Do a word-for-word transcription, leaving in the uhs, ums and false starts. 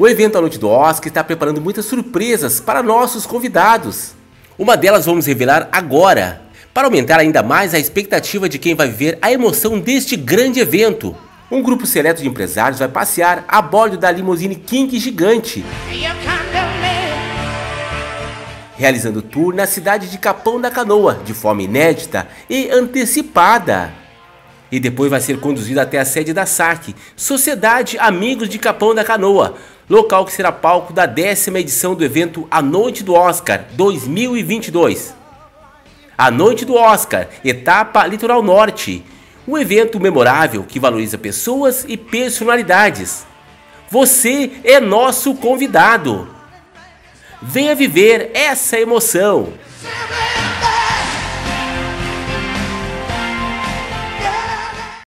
O evento A Noite do Oscar está preparando muitas surpresas para nossos convidados. Uma delas vamos revelar agora, para aumentar ainda mais a expectativa de quem vai viver a emoção deste grande evento. Um grupo seleto de empresários vai passear a bordo da limusine King gigante, realizando tour na cidade de Capão da Canoa, de forma inédita e antecipada. E depois vai ser conduzido até a sede da S A C, Sociedade Amigos de Capão da Canoa, local que será palco da décima edição do evento A Noite do Oscar dois mil e vinte e dois. A Noite do Oscar, etapa Litoral Norte, um evento memorável que valoriza pessoas e personalidades. Você é nosso convidado. Venha viver essa emoção.